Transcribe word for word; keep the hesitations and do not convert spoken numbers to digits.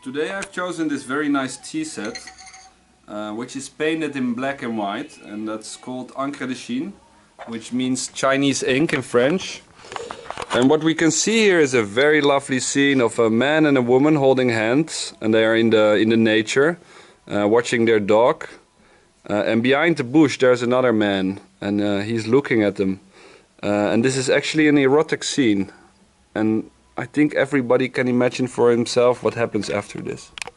Today I've chosen this very nice tea set, uh, which is painted in black and white, and that's called encre-de-chine, which means Chinese ink in French. And what we can see here is a very lovely scene of a man and a woman holding hands, and they are in the in the nature, uh, watching their dog. Uh, and behind the bush there's another man, and uh, he's looking at them. Uh, and this is actually an erotic scene, and I think everybody can imagine for himself what happens after this.